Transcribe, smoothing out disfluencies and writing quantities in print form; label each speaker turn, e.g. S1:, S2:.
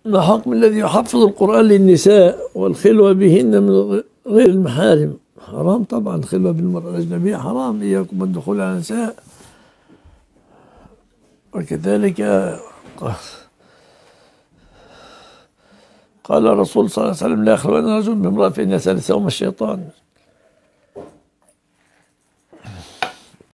S1: ما حكم الذي يحفظ القرآن للنساء والخلوة بهن من غير المحارم؟ حرام طبعا، الخلوة بالمرأة الأجنبية حرام، إياكم الدخول على النساء. وكذلك قال الرسول صلى الله عليه وسلم: لا يخلون رجل بامرأة فإن ثالثهما الشيطان.